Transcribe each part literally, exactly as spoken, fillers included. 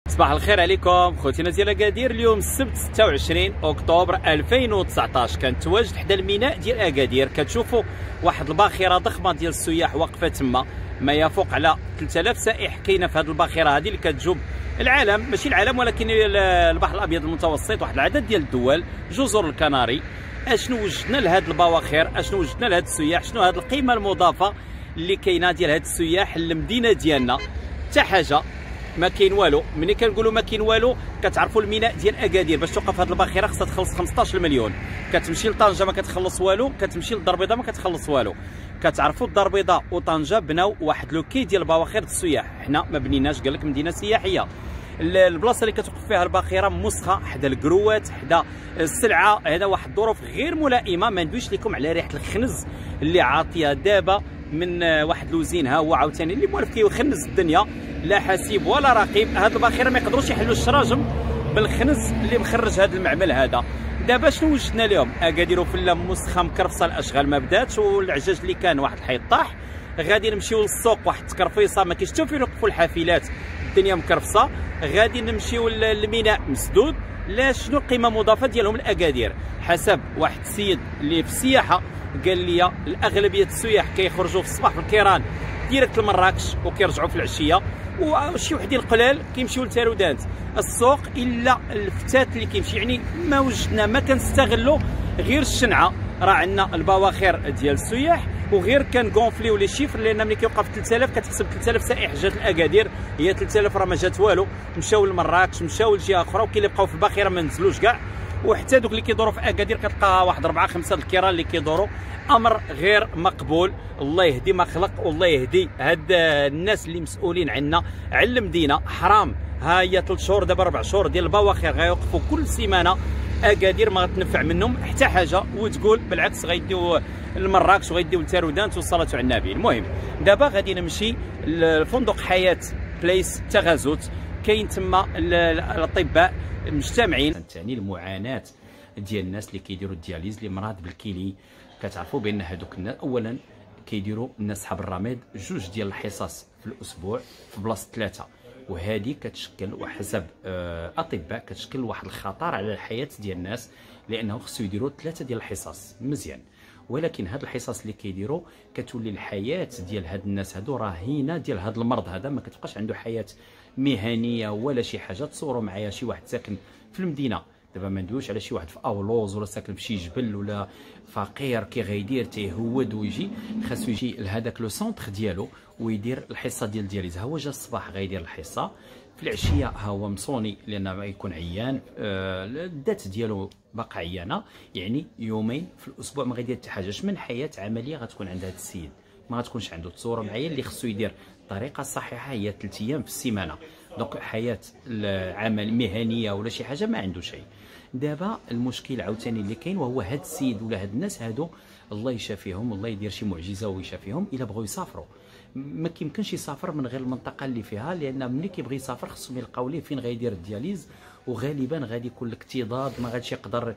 صباح الخير عليكم خوتينا ديال اكادير. اليوم السبت ستة وعشرين اكتوبر ألفين وتسعطاش كنتواجد حدا الميناء ديال اكادير. كتشوفوا واحد الباخره ضخمه ديال السياح واقفه تما، ما يفوق على ثلاثة آلاف سائح كاينه في هذه الباخره هذه اللي كتجوب العالم، ماشي العالم ولكن البحر الابيض المتوسط، واحد العدد ديال الدول، جزر الكناري. اشنو وجدنا لهاد البواخر، اشنو وجدنا لهاد السياح، شنو هاد القيمه المضافه اللي كاينه ديال هاد السياح للمدينه ديالنا؟ حتى حاجه ما كاين والو. ملي كنقولوا ما كاين والو كتعرفوا الميناء ديال اكادير باش توقف هذه الباخره خصها تخلص خمسطاش مليون. كتمشي لطنجه ما كتخلص والو، كتمشي للدار البيضاء ما كتخلص والو. كتعرفوا الدار البيضاء وطنجه بناو واحد لو كي ديال البواخر السياح، حنا ما بنيناش، قال لك مدينه سياحيه. البلاصه اللي كتوقف فيها الباخره مسخه حدا الكروات حدا السلعه، هذا واحد الظروف غير ملائمه. ما ندويش لكم على ريحه الخنز اللي عاطيه دابا من واحد لوزين، ها هو عاوتاني اللي موالف كيخنز الدنيا، لا حسيب ولا رقيب. هاد الباخره ما يقدروش يحلوا الشراجم بالخنز اللي مخرج هذا المعمل هذا. دابا شنو وجدنا لهم؟ اكادير فلا مسخه مكرفصه، الاشغال ما بداتش، والعجاج اللي كان واحد الحيط طاح. غادي نمشيو للسوق، واحد التكرفيصه ما كاينش حتى فين يوقفوا الحافلات، الدنيا مكرفصه. غادي نمشيو للميناء مسدود. لا شنو القيمه المضافه ديالهم لاكادير؟ حسب واحد السيد اللي في السياحه قال لي الاغلبيه السياح كيخرجوا في الصباح في الكيران ديريكت لمراكش وكيرجعوا في العشيه، وشي وحدين القلال كيمشيو لتارودانت. السوق الا الفتات اللي كيمشي، يعني ما وجدنا، ما كنستغلوا غير الشنعه. راه عندنا البواخر ديال السياح وغير كنكونفليو لي شيفر، لان ملي كيوقف ثلاثة آلاف كتحسب ثلاثة آلاف سائح جات لاكادير، هي ثلاثة آلاف راه ما جات والو، مشاو لمراكش مشاو لجهه اخرى، وكاين اللي بقاو في الباخره ما نزلوش كاع. وحتى دوك اللي كيدوروا في اكادير كتلقى واحد أربعة خمسة د الكيران اللي كيدوروا. امر غير مقبول. الله يهدي ما خلق، والله يهدي هاد الناس اللي مسؤولين عنا على المدينه. حرام، ها هي ثلاث شهور دابا أربع شهور ديال البواخر غيوقفوا كل سيمانه. اكادير ما غتنفع منهم حتى حاجه، وتقول بالعكس غيديو لمراكش وغيديو لتارودانت والصلاه على النبي. المهم دابا غادي نمشي لفندق حياه بليس تغازوت، كاين تما الاطباء مجتمعين. ثاني المعاناه ديال الناس اللي كيديروا الدياليز، اللي مرض بالكيلي. كتعرفوا بان هذوك الناس اولا كيديروا الناس حاب الرماد جوج ديال الحصص في الاسبوع في بلاصه ثلاثه، وهذه كتشكل وحسب آه اطباء كتشكل واحد الخطر على الحياه ديال الناس، لانه خصو يديروا ثلاثه ديال الحصص مزيان. ولكن هاد الحصص اللي كيديروا كتولي الحياه ديال هاد الناس هادو رهينه ديال هاد المرض هذا، ما كتبقاش عنده حياه مهنيه ولا شي حاجه. تصوروا معايا شي واحد ساكن في المدينه، دابا ما ندويش على شي واحد في اولوز ولا ساكن في شي جبل ولا فقير، كي غيدير تيهود ويجي، خاصو يجي لهذاك لو سونتر ديالو ويدير الحصه ديال الدياليز. ها هو جا الصباح غيدير الحصه، في العشيه ها هو مصوني لان ما يكون عيان، آه الذات ديالو باقا عيانه، يعني يومين في الاسبوع ما غيدير حتى حاجه. من حياه عمليه غتكون عند هذا السيد؟ ما غتكونش عنده. تصوروا معايا اللي خصو يدير الطريقه الصحيحه هي ثلاث ايام في السيمانه. دونك حياه العمل مهنيه ولا شي حاجه ما عنده شيء. دابا المشكل عاوتاني اللي كاين وهو هاد السيد ولا هاد الناس هادو، الله يشافيهم، الله يدير شي معجزه ويشافيهم. الا بغاو يسافروا ما كيمكنش يسافر من غير المنطقه اللي فيها، لان ملي كيبغي يسافر خصهم يلقاو ليه فين غيدير الدياليز، وغالبا غادي يكون لك اكتظاظ، ما غاديش يقدر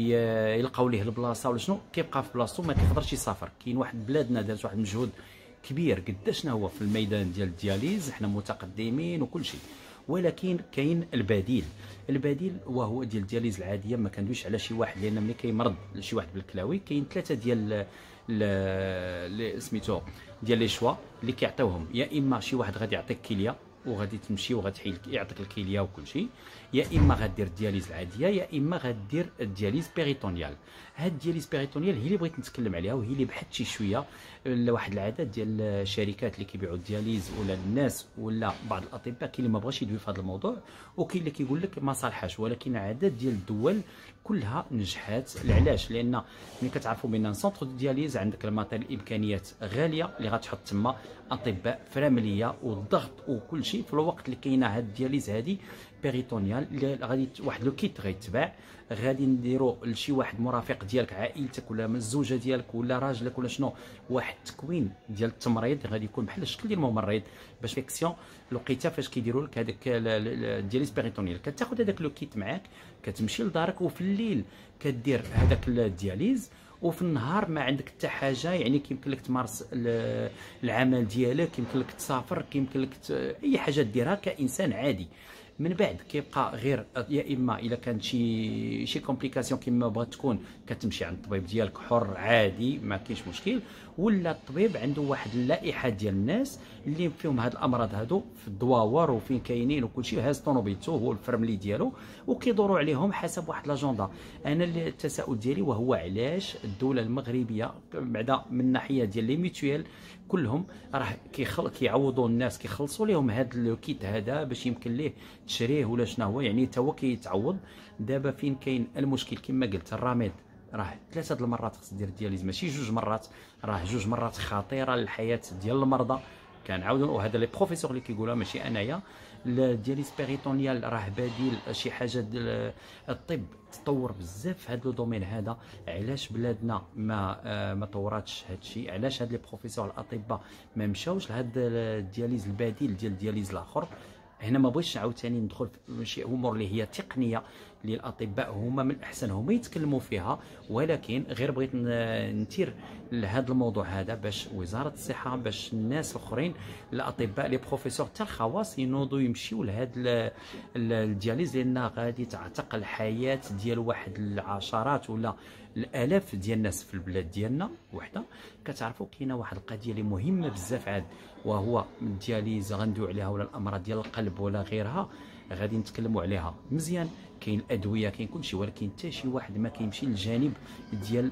يلقاو ليه البلاصه ولا شنو، كيبقى في بلاصتو ما كيقدرش يسافر. كاين واحد بلادنا دارت واحد المجهود كبير قداشنا هو في الميدان ديال الدياليز، حنا متقدمين وكل شيء، ولكن كاين البديل. البديل وهو ديال الدياليز العاديه. ما كندويش على شي واحد، لان ملي كيمرض شي واحد بالكلاوي كاين ثلاثه ديال اللي سميتو ديال لي شوا اللي كيعطيوهم. يا اما شي واحد غادي يعطيك كليه وغادي تمشي وغتحيد يعطيك الكليه وكل شيء، يا اما غدير الدياليز العاديه، يا اما غدير الدياليز بيريتونيال. هاد الدياليز بيريتونيال هي اللي بغيت نتكلم عليها، وهي اللي بحثت شي شويه لواحد العدد ديال الشركات اللي كيبيعوا الدياليز ولا الناس ولا بعض الاطباء. كاين اللي ما بغاش يدوي في هذا الموضوع، وكاين اللي كيقول لك ما صالحاش، ولكن عدد ديال الدول كلها نجحات. علاش؟ لان ملي كتعرفوا بان سونتر دو دياليز عندك الماتيريال الامكانيات غاليه اللي غتحط تما اطباء في عمليه والضغط وكل شيء، في الوقت اللي كاينه هاد الدياليز هادي بيريتونيال اللي غادي واحد لو كيت غيتباع، غادي نديرو لشي واحد مرافق ديالك، عائلتك ولا الزوجه ديالك ولا راجلك ولا شنو، واحد التكوين ديال التمريض غادي يكون بحال الشكل ديال الممرض، باش فيكسيون لقيتها فاش كيديروا لك هذاك الدياليز بيريتونيال. كتاخذ هذاك لو كيت معاك، كتمشي لدارك، وفي الليل كدير هذاك الدياليز، وفي النهار ما عندك حتى حاجه، يعني كيمكن لك تمارس العمل ديالك، يمكن لك تسافر، كيمكن لك اي حاجه ديرها كانسان عادي. من بعد كيبقى غير يا اما الا كانت شي شي كومبليكاسيون كما بغات تكون كتمشي عند الطبيب ديالك حر عادي ما كاينش مشكل، ولا الطبيب عنده واحد اللائحه ديال الناس اللي فيهم هاد الامراض هادو في الدواور وفين كاينين وكلشي، هاز طونوبيلتو هو الفرملي ديالو وكيدوروا عليهم حسب واحد لاجوندا. انا التساؤل ديالي وهو علاش الدوله المغربيه بعدا من الناحيه ديال لي ميتويال كلهم راه كيخل كيعوضوا الناس كيخلصوا لهم هذا الكيت هذا باش يمكن ليه تشريه ولا شنو هو، يعني تا هو كيتعوض. دابا فين كاين المشكل كما قلت الرميد راه ثلاثه د المرات خص دير دياليز ماشي جوج مرات، راه جوج مرات خطيره للحياه ديال المرضى. كنعاودوا وهذا لي بروفيسور اللي كيقولها ماشي انايا. الدياليز بيريتونيال راه بديل شي حاجه ديال الطب تطور بزاف في هذا الدومين هذا. علاش بلادنا ما آه ما طوراتش هذا الشيء؟ علاش هاد لي بروفيسور الاطباء ما مشاوش لهذا الدياليز البديل ديال الدياليز الاخر؟ هنا ما بغيتش عاوتاني ندخل في شي امور اللي هي تقنيه اللي الاطباء هما من الاحسن هما يتكلموا فيها، ولكن غير بغيت نثير لهذا الموضوع هذا باش وزاره الصحه باش الناس الاخرين الاطباء لي بروفيسور حتى الخواص ينوضوا يمشيو لهذا الدياليز، لان غادي تعتق الحياه ديال واحد العشرات ولا الالاف ديال الناس في البلاد ديالنا وحده. كتعرفوا كاينه واحد القضيه اللي مهمه بزاف عاد، وهو الدياليز غندوي عليها ولا الامراض ديال القلب ولا غيرها غادي نتكلموا عليها مزيان. كاين الادويه كاين كلشي، ولكن حتى شي واحد ما كيمشي للجانب ديال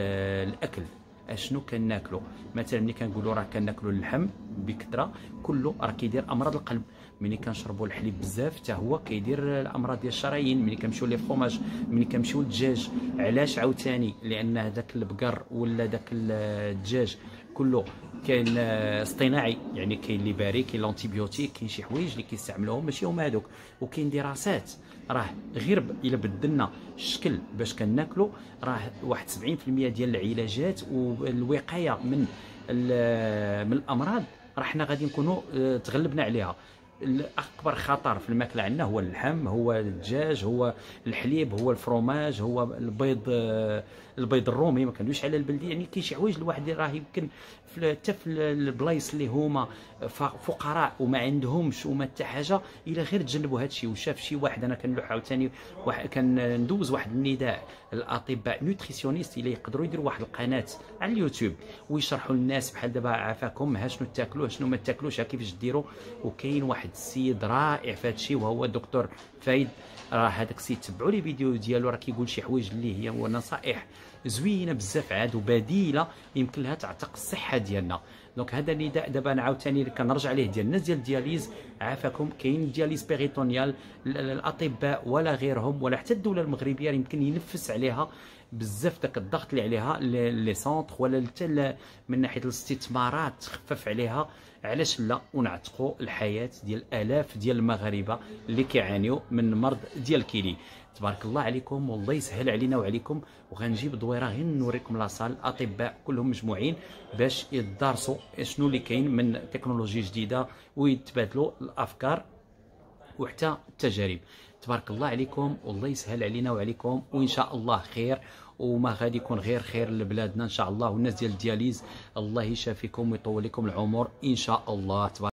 الاكل. اشنو كناكلوا؟ مثلا ملي كنقولوا راه كناكلوا اللحم بكثره كله راه كيدير امراض القلب. ملي كنشربوا الحليب بزاف حتى هو كيدير الامراض ديال الشرايين. ملي كنمشيو لي فروماج، ملي كنمشيو للدجاج. علاش عاوتاني؟ لان هذاك البقر ولا داك الدجاج كله كاين اصطناعي، يعني كاين اللي باري كاين لونتيبيوتيك كاين شي حوايج اللي كيستعملوهم ماشي هما هذوك. وكاين دراسات راه غير الا بدلنا الشكل باش كناكلوا راه واحد سبعين بالمئة ديال العلاجات والوقايه من من الامراض راه حنا غادي نكونوا تغلبنا عليها. الاكبر خطر في الماكله عندنا هو اللحم، هو الدجاج، هو الحليب، هو الفروماج، هو البيض البيض الرومي. ما كندويش على البلدي، يعني كاين شي حوايج الواحد راه يمكن حتى في البلايص اللي هما فقراء وما عندهمش وما حتى حاجه الا غير تجنبوا هذا الشيء. وشاف شي واحد انا كنلوح عاوتاني واحد كندوز واحد النداء الاطباء نوتريسيونيست اللي يقدروا يديروا واحد القناه على اليوتيوب ويشرحوا للناس بحال دابا عافاكم ها شنو تاكلوا شنو ما تاكلوش ها كيفاش ديروا. وكاين واحد السيد رائع في هذا الشيء وهو الدكتور فايد. راه هذاك السيد تبعوا لي فيديو ديالو راه كيقول شي حوايج اللي هي هو نصائح زوينه بزاف عاد وبديله يمكن لها تعتق الصحه ديالنا. دونك هذا النداء دابا انا عاوتاني كنرجع ليه ديال الناس ديال الدياليز عافاكم. كاين دياليز بيريتونيال الاطباء ولا غيرهم ولا حتى الدوله المغربيه يمكن ينفس عليها بزاف داك الضغط اللي عليها لي سونتر ولا حتى من ناحيه الاستثمارات تخفف عليها. علاش لا ونعتقوا الحياه ديال الاف ديال المغاربه اللي كيعانيوا من مرض ديال الكيلي. تبارك الله عليكم والله يسهل علينا وعليكم. وغنجيب دويره غير نوريكم لاصال الاطباء كلهم مجموعين باش يدرسوا شنو اللي كاين من تكنولوجيا جديده ويتبادلوا الافكار وحتى التجارب. تبارك الله عليكم والله يسهل علينا وعليكم، وان شاء الله خير وما غادي يكون غير خير لبلادنا ان شاء الله. والناس ديال الدياليز الله يشافيكم ويطول لكم العمر ان شاء الله. تبارك